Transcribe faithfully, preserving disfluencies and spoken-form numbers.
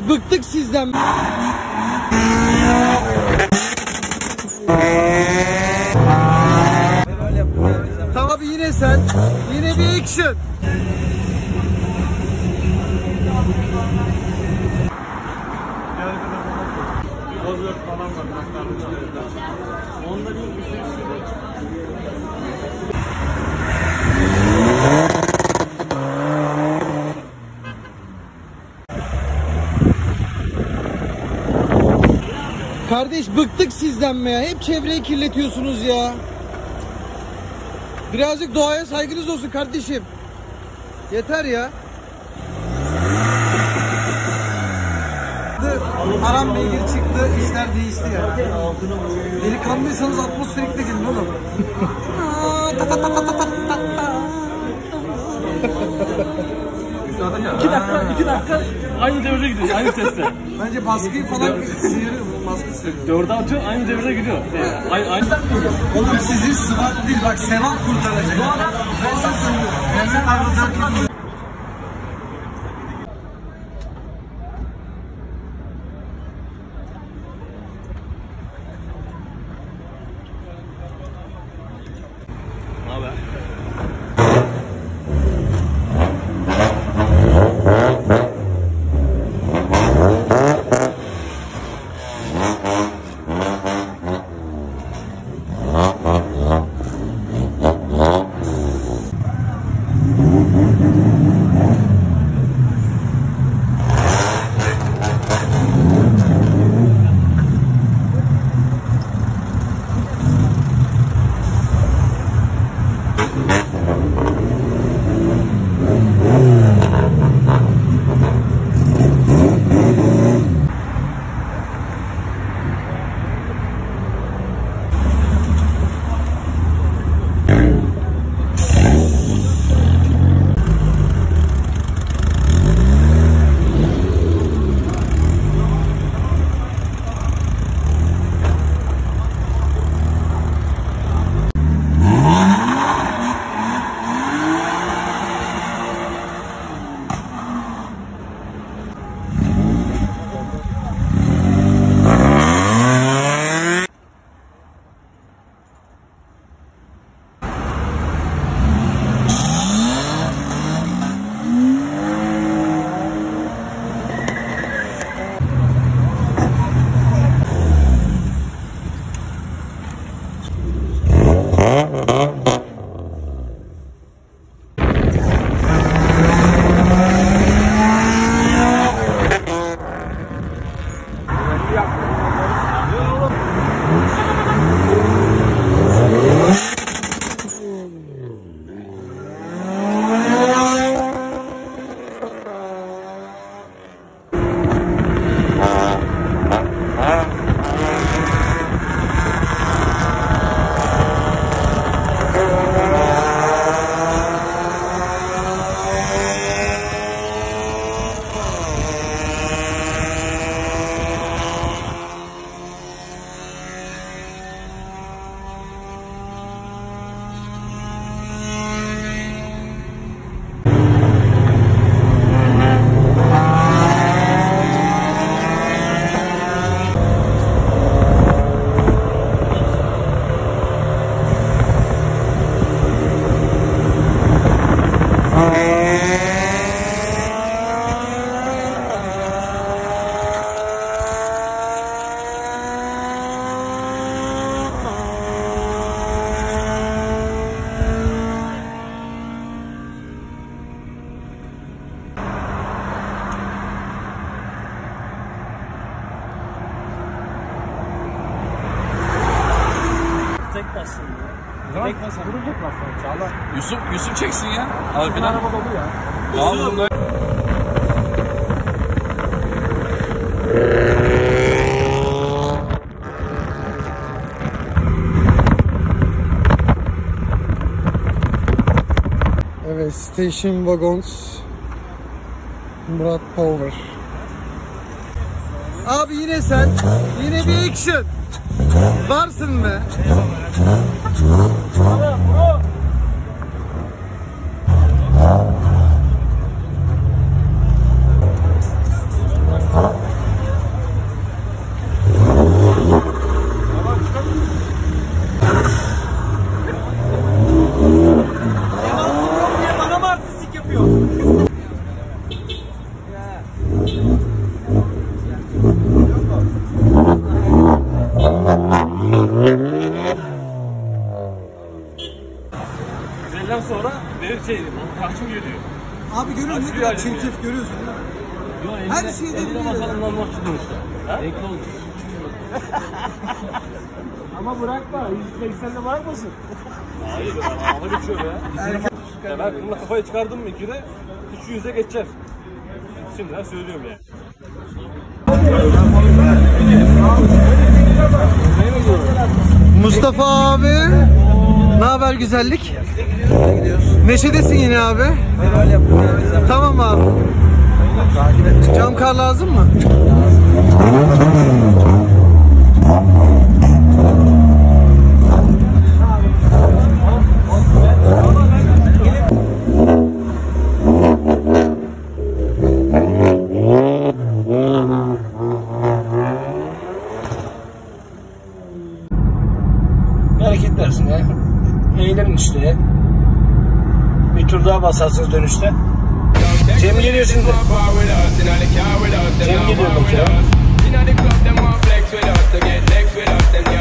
bıktık sizden. Tamam abi, yine sen. Yine bir action. Kardeş bıktık sizden be ya. Hep çevreyi kirletiyorsunuz ya. Birazcık doğaya saygınız olsun kardeşim. Yeter ya. Aram beygir çıktı, işler değişti ya. Delikanlıysanız atmosferikle gelin oğlum. iki dakika, iki dakika aynı devirde gidiyor, aynı sesle. Bence baskıyı falan sıyırıyor, baskı sıyırıyor. Dörde atıyor, aynı devirde gidiyor. Aynı, aynı. Oğlum sizi sıvak değil, bak sevap kurtaracak. Bu adam ben sana söylüyorum. Ben sana anlatacağım. Ne haber? Tek bassın ya. Tek bassın. Tek bassın. Çağla. Yusuf, Yusuf çeksin ya. Arkadan. Araba dolu ya. Yusuf. Evet, Station Wagons Murat Power. Abi yine sen. Yine bir action. Varsın be. Bravo. Abi görüyorsun ne kadar çirkef görüyorsun değil mi? Her şeyde biliyor. bakalım lan maçı dönüşte. Renkli olur. Ama bırakma. yüz seksende bırakmasın. Hayır be. Hava geçiyor be. Ya ben bununla kafayı çıkardım mı ikide? üç yüze geçer. Şimdiden söylüyorum yani. Mustafa abi. Ne haber güzellik? Neşedesin yine abi. Tamam abi. Cam kar lazım mı? Hareket versin ya. Eğlenin işte. Bir tur daha basarsınız dönüşte. Cem geliyor şimdi. Cem geliyor bak ya.